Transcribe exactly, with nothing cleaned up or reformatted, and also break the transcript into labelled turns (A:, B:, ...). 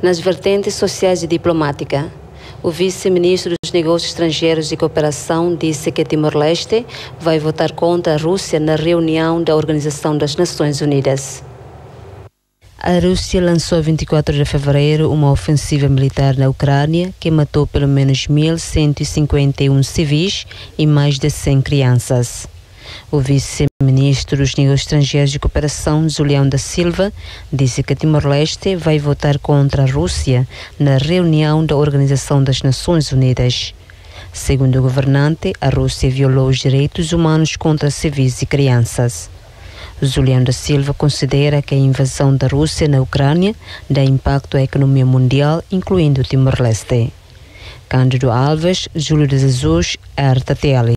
A: Nas vertentes sociais e diplomática, o vice-ministro dos Negócios Estrangeiros e Cooperação disse que Timor-Leste vai votar contra a Rússia na reunião da Organização das Nações Unidas. A Rússia lançou a vinte e quatro de fevereiro uma ofensiva militar na Ucrânia que matou pelo menos mil cento e cinquenta e um civis e mais de cem crianças. O vice-ministro dos Negócios Estrangeiros e Cooperação, Julião da Silva, disse que Timor-Leste vai votar contra a Rússia na reunião da Organização das Nações Unidas. Segundo o governante, a Rússia violou os direitos humanos contra civis e crianças. Julião da Silva considera que a invasão da Rússia na Ucrânia dá impacto à economia mundial, incluindo Timor-Leste. Cândido Alves, Júlio de Jesus, R T T L.